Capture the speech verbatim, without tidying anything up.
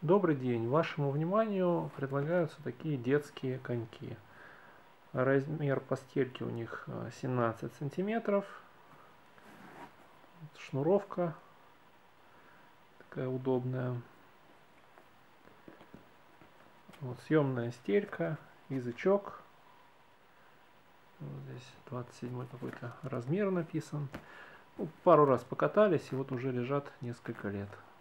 Добрый день. Вашему вниманию предлагаются такие детские коньки. Размер постельки у них семнадцать сантиметров. Шнуровка такая удобная. Вот, съемная стелька, язычок. Вот здесь двадцать седьмой какой-то размер написан. Ну, пару раз покатались, и вот уже лежат несколько лет.